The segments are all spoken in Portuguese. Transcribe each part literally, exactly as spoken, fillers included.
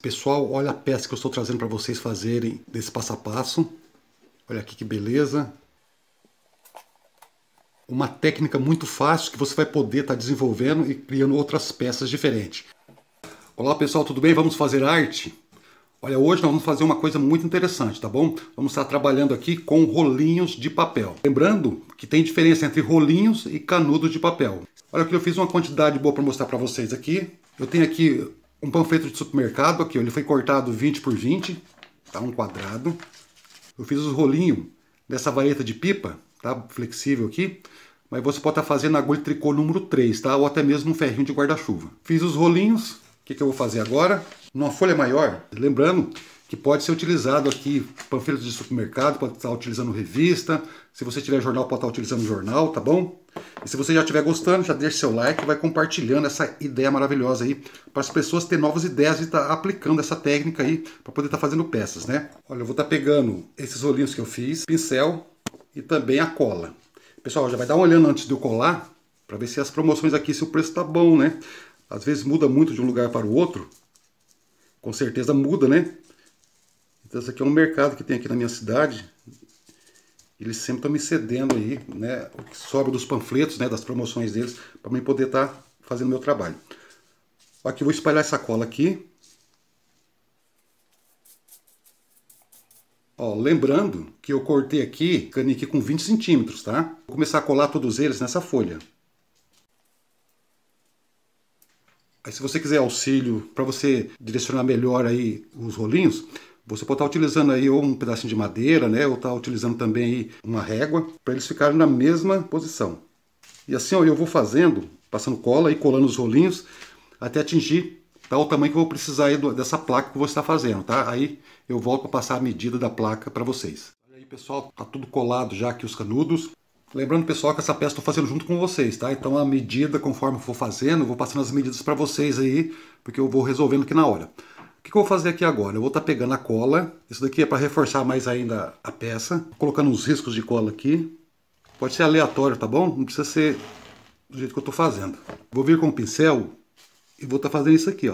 Pessoal, olha a peça que eu estou trazendo para vocês fazerem desse passo a passo. Olha aqui que beleza. Uma técnica muito fácil que você vai poder estar desenvolvendo e criando outras peças diferentes. Olá pessoal, tudo bem? Vamos fazer arte? Olha, hoje nós vamos fazer uma coisa muito interessante, tá bom? Vamos estar trabalhando aqui com rolinhos de papel. Lembrando que tem diferença entre rolinhos e canudos de papel. Olha que eu fiz uma quantidade boa para mostrar para vocês aqui. Eu tenho aqui um panfleto de supermercado, aqui, ele foi cortado vinte por vinte, tá? Um quadrado. Eu fiz os rolinhos dessa vareta de pipa, tá? Flexível aqui. Mas você pode estar fazendo agulha de tricô número três, tá? Ou até mesmo um ferrinho de guarda-chuva. Fiz os rolinhos. O que, que eu vou fazer agora? Numa folha maior, lembrando que pode ser utilizado aqui panfletos de supermercado, pode estar utilizando revista. Se você tiver jornal, pode estar utilizando jornal, tá bom? E se você já estiver gostando, já deixa seu like e vai compartilhando essa ideia maravilhosa aí para as pessoas terem novas ideias e estar aplicando essa técnica aí para poder estar fazendo peças, né? Olha, eu vou estar pegando esses rolinhos que eu fiz, pincel e também a cola. Pessoal, já vai dar uma olhada antes de eu colar para ver se as promoções aqui, se o preço tá bom, né? Às vezes muda muito de um lugar para o outro. Com certeza muda, né? Então esse aqui é um mercado que tem aqui na minha cidade. Eles sempre estão me cedendo aí, né, o que sobra dos panfletos, né, das promoções deles, para mim poder estar fazendo meu trabalho. Aqui eu vou espalhar essa cola aqui. Ó, lembrando que eu cortei aqui, caninho aqui com vinte centímetros, tá? Vou começar a colar todos eles nessa folha. Aí se você quiser auxílio para você direcionar melhor aí os rolinhos, você pode estar utilizando aí ou um pedacinho de madeira, né, ou estar utilizando também aí uma régua, para eles ficarem na mesma posição. E assim ó, eu vou fazendo, passando cola e colando os rolinhos, até atingir tá, o tamanho que eu vou precisar aí do, dessa placa que eu vou estar fazendo, tá? Aí eu volto para passar a medida da placa para vocês. Olha aí pessoal, tá tudo colado já aqui os canudos. Lembrando, pessoal, que essa peça eu estou fazendo junto com vocês, tá? Então a medida, conforme eu for fazendo, eu vou passando as medidas para vocês aí, porque eu vou resolvendo aqui na hora. O que, que eu vou fazer aqui agora? Eu vou estar pegando a cola, isso daqui é para reforçar mais ainda a peça, colocando uns riscos de cola aqui. Pode ser aleatório, tá bom? Não precisa ser do jeito que eu estou fazendo. Vou vir com o pincel e vou estar fazendo isso aqui, ó.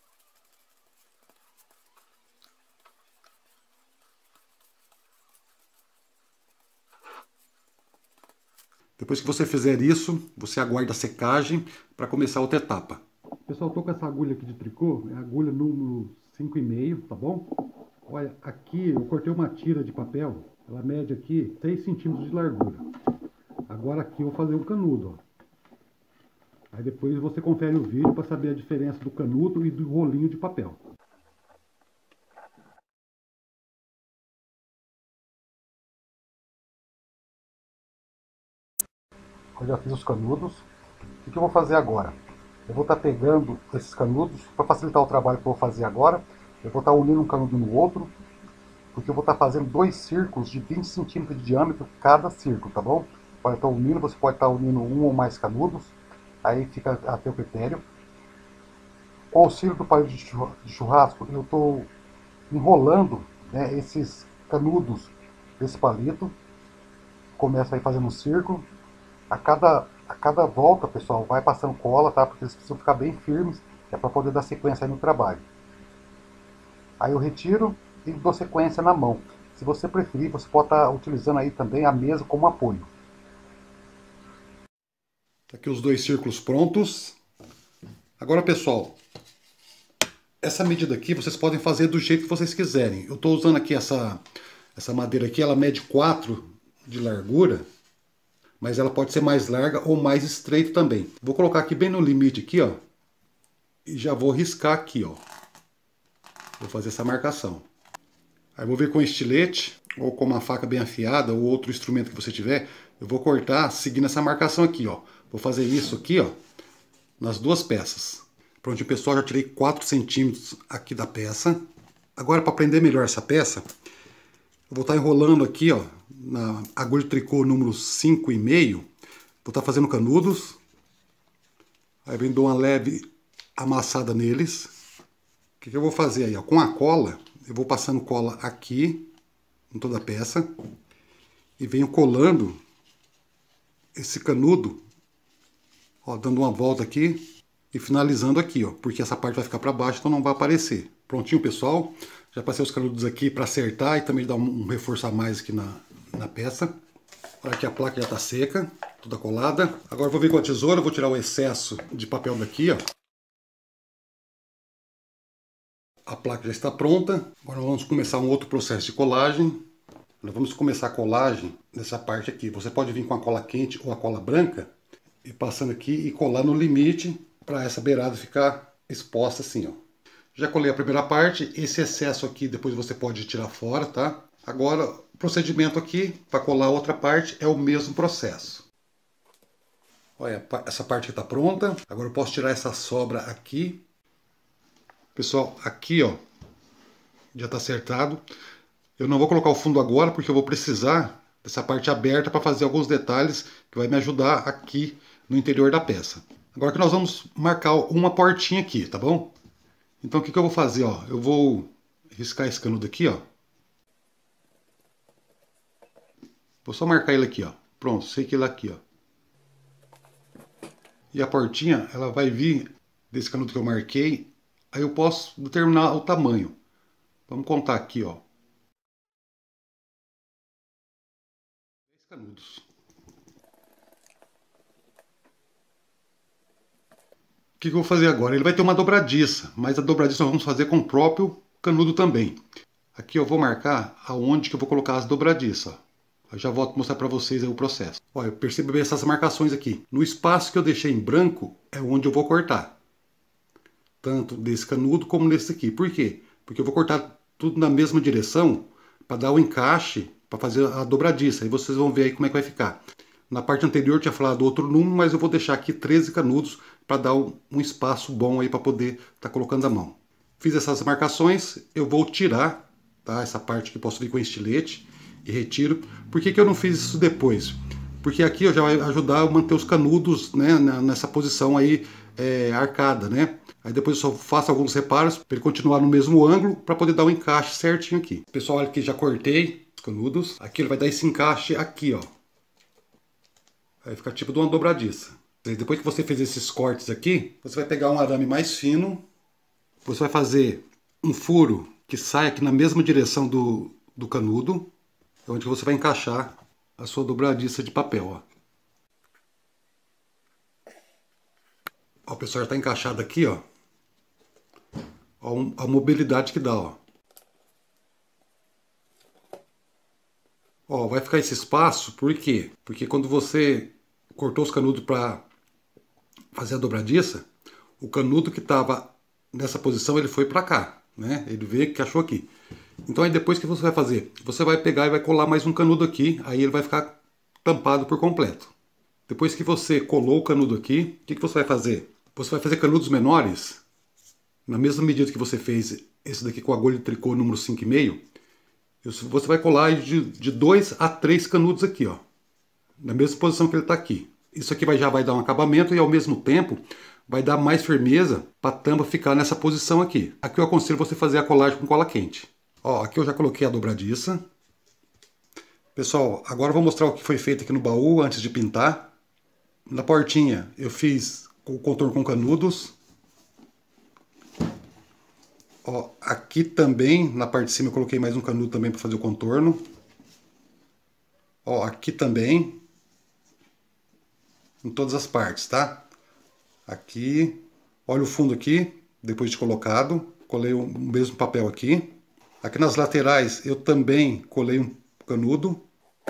Depois que você fizer isso, você aguarda a secagem para começar outra etapa. Pessoal, eu tô com essa agulha aqui de tricô, é a agulha número cinco e meio, tá bom? Olha, aqui eu cortei uma tira de papel, ela mede aqui seis centímetros de largura. Agora aqui eu vou fazer um canudo, ó. Aí depois você confere o vídeo para saber a diferença do canudo e do rolinho de papel. Eu já fiz os canudos. O que eu vou fazer agora? Eu vou estar pegando esses canudos, para facilitar o trabalho que eu vou fazer agora, eu vou estar unindo um canudo no outro, porque eu vou estar fazendo dois círculos de vinte centímetros de diâmetro cada círculo, tá bom? Pode estar unindo, você pode estar unindo um ou mais canudos, aí fica a teu critério. Com o auxílio do palito de churrasco, eu estou enrolando, né, esses canudos desse palito. Começo aí fazendo um círculo. A cada, a cada volta, pessoal, vai passando cola, tá? Porque eles precisam ficar bem firmes, é para poder dar sequência aí no trabalho. Aí eu retiro e dou sequência na mão. Se você preferir, você pode estar utilizando aí também a mesa como apoio. Tá aqui os dois círculos prontos. Agora, pessoal, essa medida aqui vocês podem fazer do jeito que vocês quiserem. Eu estou usando aqui essa, essa madeira aqui, ela mede quatro de largura. Mas ela pode ser mais larga ou mais estreita também. Vou colocar aqui bem no limite aqui, ó. E já vou riscar aqui, ó. Vou fazer essa marcação. Aí vou vir com estilete, ou com uma faca bem afiada, ou outro instrumento que você tiver. Eu vou cortar seguindo essa marcação aqui, ó. Vou fazer isso aqui, ó, nas duas peças. Pronto, pessoal, já tirei quatro centímetros aqui da peça. Agora, para prender melhor essa peça, eu vou estar enrolando aqui, ó, na agulha de tricô número cinco e meio. Vou estar fazendo canudos. Aí vem dou uma leve amassada neles. O que, que eu vou fazer aí, ó? Com a cola, eu vou passando cola aqui em toda a peça e venho colando esse canudo, ó, dando uma volta aqui e finalizando aqui, ó, porque essa parte vai ficar para baixo, então não vai aparecer. Prontinho, pessoal. Já passei os canudos aqui para acertar e também dar um, um reforço a mais aqui na, na peça. Olha aqui, a placa já está seca, toda colada. Agora eu vou vir com a tesoura, vou tirar o excesso de papel daqui, ó. A placa já está pronta. Agora vamos começar um outro processo de colagem. Nós vamos começar a colagem nessa parte aqui. Você pode vir com a cola quente ou a cola branca e passando aqui e colar no limite para essa beirada ficar exposta assim, ó. Já colei a primeira parte. Esse excesso aqui depois você pode tirar fora, tá? Agora o procedimento aqui para colar a outra parte é o mesmo processo. Olha, essa parte está pronta. Agora eu posso tirar essa sobra aqui. Pessoal, aqui ó, já está acertado. Eu não vou colocar o fundo agora porque eu vou precisar dessa parte aberta para fazer alguns detalhes que vai me ajudar aqui no interior da peça. Agora que nós vamos marcar uma portinha aqui, tá bom? Então o que, que eu vou fazer, ó? Eu vou riscar esse canudo aqui, ó. Vou só marcar ele aqui, ó. Pronto, sei que ele é aqui, ó. E a portinha, ela vai vir desse canudo que eu marquei. Aí eu posso determinar o tamanho. Vamos contar aqui, ó. dez canudos. O que, que eu vou fazer agora? Ele vai ter uma dobradiça, mas a dobradiça nós vamos fazer com o próprio canudo também. Aqui eu vou marcar aonde que eu vou colocar as dobradiças. Eu já volto a mostrar para vocês aí o processo. Olha, eu percebo bem essas marcações aqui. No espaço que eu deixei em branco é onde eu vou cortar. Tanto desse canudo como nesse aqui. Por quê? Porque eu vou cortar tudo na mesma direção para dar o encaixe, para fazer a dobradiça. Aí vocês vão ver aí como é que vai ficar. Na parte anterior eu tinha falado outro número, mas eu vou deixar aqui treze canudos para dar um, um espaço bom aí para poder estar tá colocando a mão. Fiz essas marcações, eu vou tirar, tá, essa parte que posso vir com estilete e retiro. Por que que eu não fiz isso depois? Porque aqui eu já vai ajudar a manter os canudos, né, nessa posição aí é, arcada, né? Aí depois eu só faço alguns reparos para ele continuar no mesmo ângulo para poder dar o encaixe certinho aqui. Pessoal, olha que já cortei os canudos. Aqui ele vai dar esse encaixe aqui, ó. Vai ficar tipo de uma dobradiça. Depois que você fez esses cortes aqui, você vai pegar um arame mais fino. Você vai fazer um furo que sai aqui na mesma direção do, do canudo, onde você vai encaixar a sua dobradiça de papel, ó. Ó, o pessoal já está encaixado aqui, ó. Ó, a mobilidade que dá, ó. Ó, vai ficar esse espaço, por quê? Porque quando você cortou os canudos para fazer a dobradiça, o canudo que estava nessa posição, ele foi para cá, né? Ele veio e encaixou aqui. Então aí depois que você vai fazer? Você vai pegar e vai colar mais um canudo aqui, aí ele vai ficar tampado por completo. Depois que você colou o canudo aqui, o que, que você vai fazer? Você vai fazer canudos menores, na mesma medida que você fez esse daqui com a agulha de tricô número cinco e meio, você vai colar de, de dois a três canudos aqui, ó, na mesma posição que ele está aqui. Isso aqui vai, já vai dar um acabamento e ao mesmo tempo vai dar mais firmeza para a tampa ficar nessa posição aqui. Aqui eu aconselho você fazer a colagem com cola quente. Ó, aqui eu já coloquei a dobradiça. Pessoal, agora eu vou mostrar o que foi feito aqui no baú antes de pintar. Na portinha eu fiz o contorno com canudos. Ó, aqui também, na parte de cima eu coloquei mais um canudo também para fazer o contorno. Ó, aqui também. Em todas as partes, tá? Aqui. Olha o fundo aqui, depois de colocado. Colei o mesmo papel aqui. Aqui nas laterais eu também colei um canudo.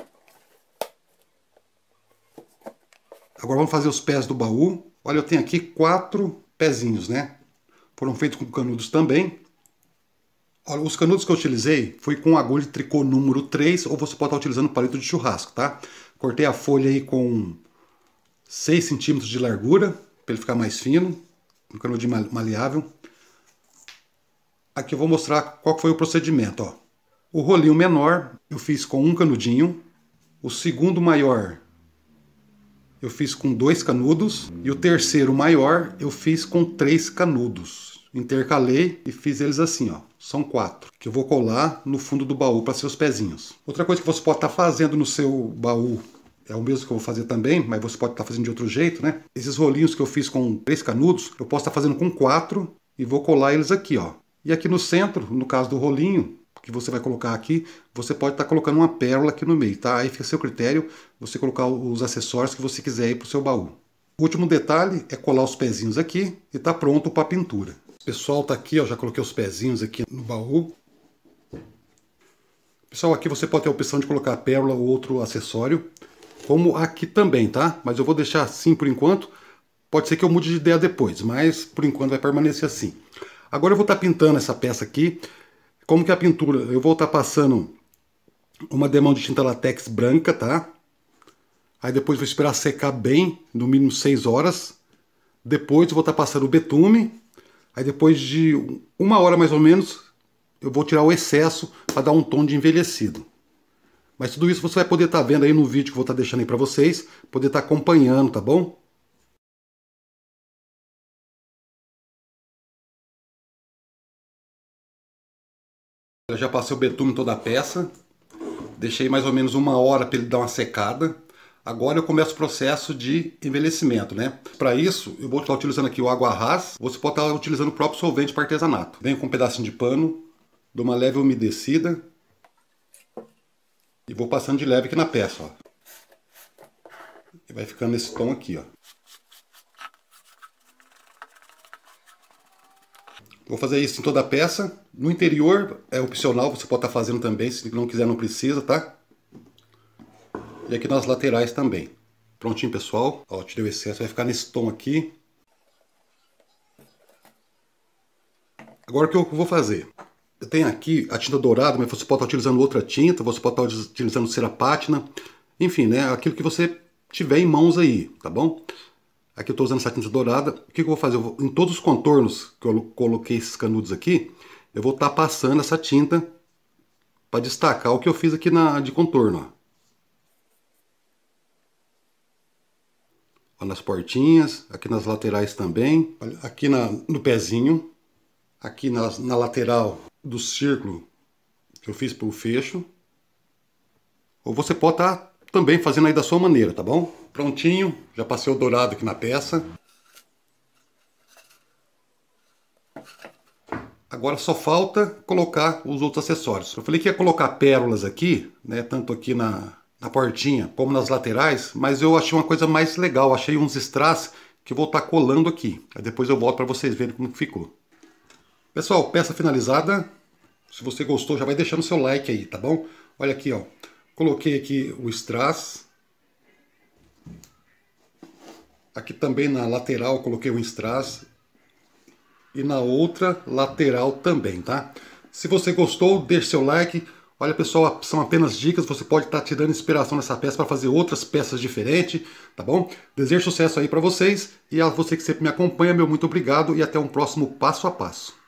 Agora vamos fazer os pés do baú. Olha, eu tenho aqui quatro pezinhos, né? Foram feitos com canudos também. Olha, os canudos que eu utilizei foi com agulha de tricô número três, ou você pode estar utilizando palito de churrasco, tá? Cortei a folha aí com seis centímetros de largura, para ele ficar mais fino. Um canudinho maleável. Aqui eu vou mostrar qual foi o procedimento, ó. O rolinho menor eu fiz com um canudinho. O segundo maior eu fiz com dois canudos. E o terceiro maior eu fiz com três canudos. Intercalei e fiz eles assim, ó. São quatro. Que eu vou colar no fundo do baú para seus pezinhos. Outra coisa que você pode estar fazendo no seu baú, é o mesmo que eu vou fazer também, mas você pode estar fazendo de outro jeito, né? Esses rolinhos que eu fiz com três canudos, eu posso estar fazendo com quatro e vou colar eles aqui, ó. E aqui no centro, no caso do rolinho, que você vai colocar aqui, você pode estar colocando uma pérola aqui no meio, tá? Aí fica a seu critério você colocar os acessórios que você quiser aí para o seu baú. O último detalhe é colar os pezinhos aqui e tá pronto para a pintura. Pessoal, tá aqui, ó, já coloquei os pezinhos aqui no baú. Pessoal, aqui você pode ter a opção de colocar a pérola ou outro acessório, como aqui também, tá? Mas eu vou deixar assim por enquanto. Pode ser que eu mude de ideia depois, mas por enquanto vai permanecer assim. Agora eu vou estar pintando essa peça aqui. Como que é a pintura? Eu vou estar passando uma demão de tinta latex branca, tá? Aí depois vou esperar secar bem, no mínimo seis horas. Depois eu vou estar passando o betume. Aí depois de uma hora mais ou menos, eu vou tirar o excesso para dar um tom de envelhecido. Mas tudo isso você vai poder estar vendo aí no vídeo que eu vou estar deixando aí para vocês, poder estar acompanhando, tá bom? Eu já passei o betume em toda a peça, deixei mais ou menos uma hora para ele dar uma secada. Agora eu começo o processo de envelhecimento, né? Para isso, eu vou estar utilizando aqui o água rasa, você pode estar utilizando o próprio solvente para artesanato. Venho com um pedacinho de pano, dou uma leve umedecida e vou passando de leve aqui na peça, ó. E vai ficando nesse tom aqui, ó. Vou fazer isso em toda a peça. No interior é opcional, você pode estar fazendo também, se não quiser não precisa, tá? E aqui nas laterais também. Prontinho, pessoal. Ó, tirei o excesso, vai ficar nesse tom aqui. Agora o que eu vou fazer? Eu tenho aqui a tinta dourada, mas você pode estar utilizando outra tinta, você pode estar utilizando cera pátina. Enfim, né? Aquilo que você tiver em mãos aí, tá bom? Aqui eu estou usando essa tinta dourada. O que, que eu vou fazer? Eu vou, em todos os contornos que eu coloquei esses canudos aqui, eu vou estar passando essa tinta para destacar o que eu fiz aqui na, de contorno. Ó. Ó, nas portinhas, aqui nas laterais também. Aqui na, no pezinho. Aqui na, na lateral do círculo que eu fiz para o fecho. Ou você pode estar também fazendo aí da sua maneira, tá bom? Prontinho, já passei o dourado aqui na peça. Agora só falta colocar os outros acessórios. Eu falei que ia colocar pérolas aqui, né, tanto aqui na, na portinha como nas laterais, mas eu achei uma coisa mais legal, achei uns strass que eu vou estar colando aqui. Aí depois eu volto para vocês verem como ficou. Pessoal, peça finalizada. Se você gostou, já vai deixando o seu like aí, tá bom? Olha aqui, ó. Coloquei aqui o strass. Aqui também na lateral eu coloquei o strass. E na outra lateral também, tá? Se você gostou, deixe seu like. Olha, pessoal, são apenas dicas. Você pode estar tirando inspiração nessa peça para fazer outras peças diferentes, tá bom? Desejo sucesso aí para vocês. E a você que sempre me acompanha, meu muito obrigado. E até um próximo passo a passo.